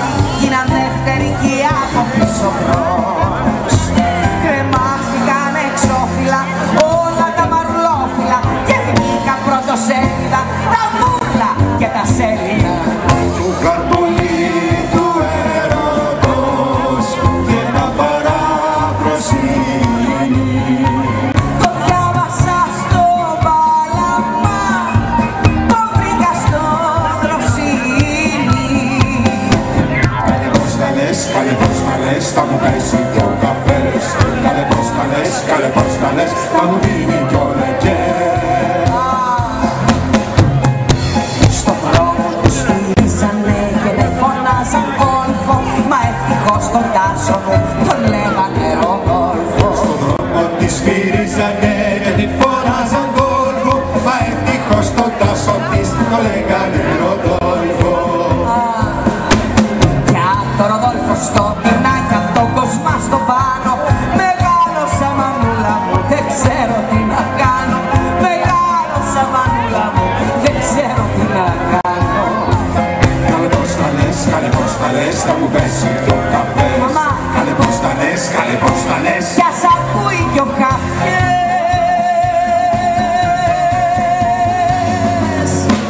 γίναν δεύτερη και από πίσω μπρος. Κρεμάστηκαν εξώφυλλα όλα τα μαρουλόφυλλα και βγήκα πρωτοσέλιδα τα μούρλα και τα σέλινα του καρπολί του έρωτος και ένα παραπροσύνη. Το διάβασα στο Παλαμά, το βρήκα στο Δροσίνη. Κάνε πως τα λες, κάνε πως τα λες, θα μου πέσει κι ο καφές. Κάνε πως τα λες, κάνε πως τα λες, θα μου δίνει κι ο λεκές. Στο δρόμο τους γυρίσανε και με φωνάζαν Γόλφο, μα ευτυχώς τον τάσο μου τον λέγανε Ροδόλφο. Στον δρόμο της φύριζανε και την φωνάζαν Γόλφο, μα ευτυχώς τον τάσο της το λέγανε Ροδόλφο. Κι απ' το Ροδόλφο στο πινάκι, απ' τον Κοσμά στο πάνω, μεγάλωσα μανούλα μου, δεν ξέρω τι να κάνω. Μεγάλωσα μανούλα μου, δεν ξέρω τι να κάνω. Κάνε πως τα λες, κάνε πως τα λες, θα μου πέσει κι ο καφές. Μαμά. Κάνε πως τα λες, κάνε πως τα λες. Κι ας ακούει κι ο καφές.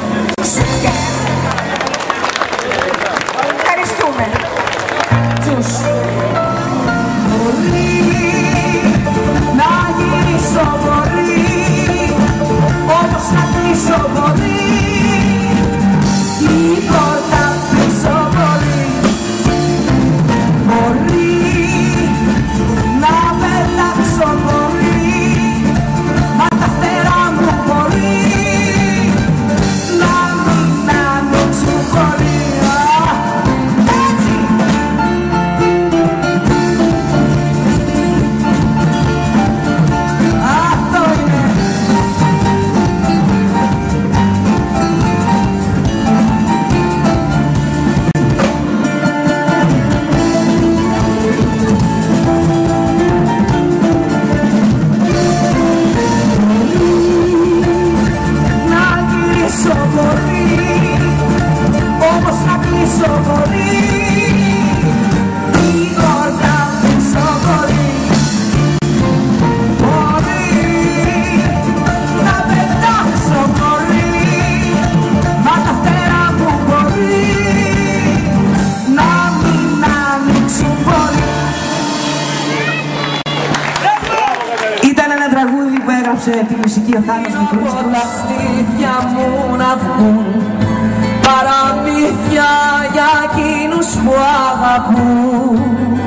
Ευχαριστούμε. Τσους. Μπορεί να γυρίσω, μπορεί όμως να κλείσω, μπορεί η πόρτα πίσω, μπορεί. Μπορεί να πετάξω, μπορεί μα τα φτερά μου μπορεί να μην ανοίξουν, μπορεί. Έτσι! Αυτό είναι! Να γυρίσω, μπορεί όμως να κλείσω, μπορεί η πόρτα πίσω, μπορεί. Μπορεί να πετάξω, μπορεί μα τα φτερά μου μπορεί να μην ανοίξουν, μπορεί. Ήταν ένα τραγούδι που έγραψε τη μουσική ο Θάνος Μικρούτσικος. Τα στήθια μου να βγουν παραμύθια για εκείνους που αγαπούν.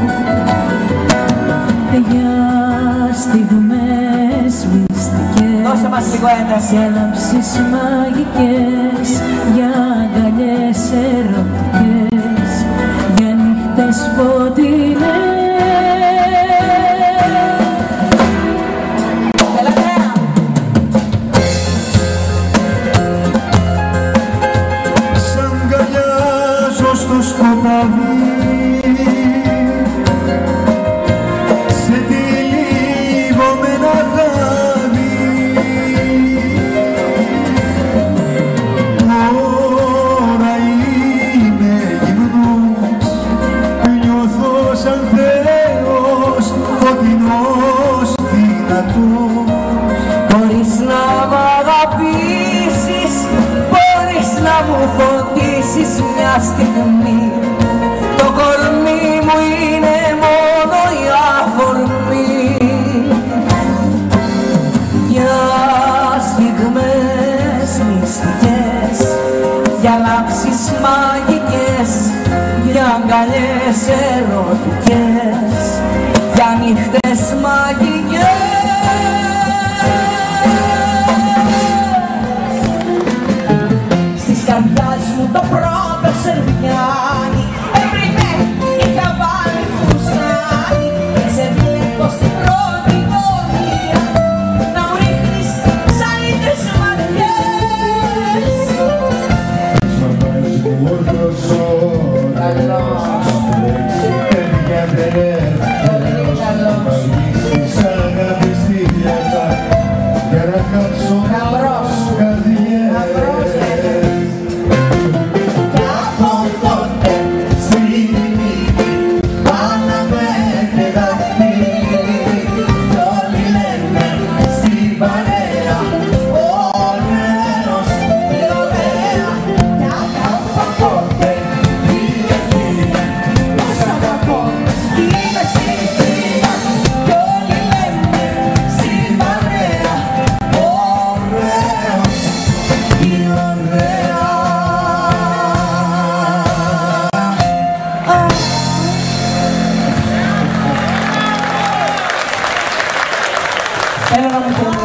Για στιγμές μυστικές, Δώσε μας λίγο ένταση. για λάμψεις μαγικές, για αγκαλιές ερωτικές, για νύχτες φωτεινές. Σ' αγκαλιάζω στο σκοτάδι, σε τυλίγω με ένα γάδι. Τώρα είμαι γυμνός, νιώθω σαν Θεός, φωτεινός, δυνατός. Μπορείς να μ' αγαπήσεις, μπορείς να μου φωτίσεις μια στιγμή. Το κορμί μου είναι μόνο η αφορμή για στιγμές μυστικές, για λάμψεις μαγικές, για αγκαλιές ερωτικές, για νύχτες μαγικές. Στις καρδιάς μου το πρώτο σερβιάνι έπρεπε είχα βάλει φουστάνι και σε βλέπω στην πρώτη γωνία να μου ρίχνεις σαλίτες ματιές. Σ' μου όρθος όρθος, παιδιά δεν έρθος, θα βγεις αγάπη στη διάδα για να κάψω καρδιές. Κι από τότε στην Έλα να μου